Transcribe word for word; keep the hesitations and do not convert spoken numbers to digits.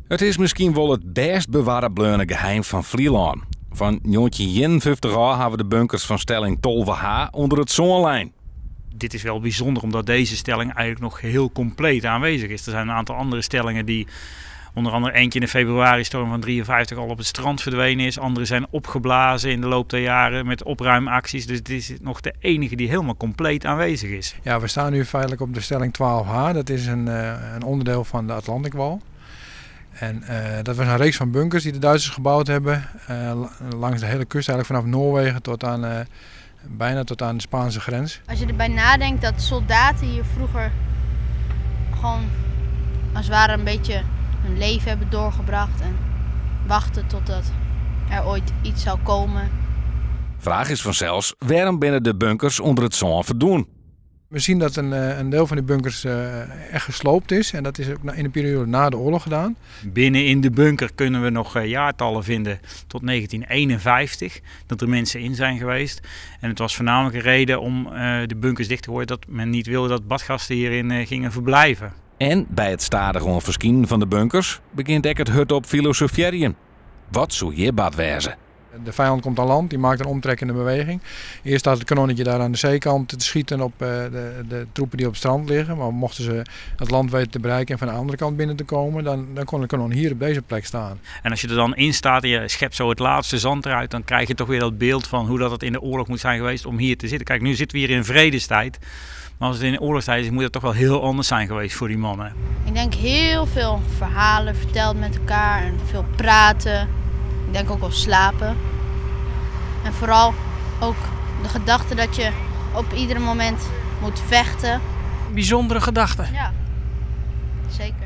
Het is misschien wel het best bewaarde bleune geheim van Vlieland. Van negentien eenenvijftig jaar hebben we de bunkers van stelling Tolve H onder het zonlijn. Dit is wel bijzonder omdat deze stelling eigenlijk nog heel compleet aanwezig is. Er zijn een aantal andere stellingen die, onder andere eentje in de februari-storm van drieënvijftig al op het strand verdwenen is. Andere zijn opgeblazen in de loop der jaren met opruimacties. Dus dit is nog de enige die helemaal compleet aanwezig is. Ja, we staan nu feitelijk op de stelling twaalf H. Dat is een, uh, een onderdeel van de Atlantikwall. En uh, dat was een reeks van bunkers die de Duitsers gebouwd hebben. Uh, langs de hele kust, eigenlijk vanaf Noorwegen tot aan, uh, bijna tot aan de Spaanse grens. Als je erbij nadenkt dat soldaten hier vroeger gewoon als het ware een beetje hun leven hebben doorgebracht. En wachten totdat er ooit iets zou komen. Vraag is vanzelfs, waarom binnen de bunkers onder het zon verdoen? We zien dat een, een deel van die bunkers uh, echt gesloopt is. En dat is ook in de periode na de oorlog gedaan. Binnen in de bunker kunnen we nog jaartallen vinden tot negentien eenenvijftig. Dat er mensen in zijn geweest. En het was voornamelijk een reden om uh, de bunkers dicht te gooien. Dat men niet wilde dat badgasten hierin uh, gingen verblijven. En bij het stadig onverskienen van de bunkers begint ik het hut op filosoferen. Wat zou je bad wezen? De vijand komt aan land, die maakt een omtrekkende beweging. Eerst staat het kanonnetje daar aan de zeekant te schieten op uh, de, de troepen die op het strand liggen. Maar mochten ze het land weten te bereiken en van de andere kant binnen te komen, dan, dan kon het kanon hier op deze plek staan. En als je er dan in staat en je schept zo het laatste zand eruit, dan krijg je toch weer dat beeld van hoe dat het in de oorlog moet zijn geweest om hier te zitten. Kijk, nu zitten we hier in vredestijd. Maar als het in de oorlogstijd is, moet het toch wel heel anders zijn geweest voor die mannen. Ik denk heel veel verhalen verteld met elkaar en veel praten. Ik denk ook wel slapen. En vooral ook de gedachte dat je op ieder moment moet vechten. Bijzondere gedachten. Ja, zeker.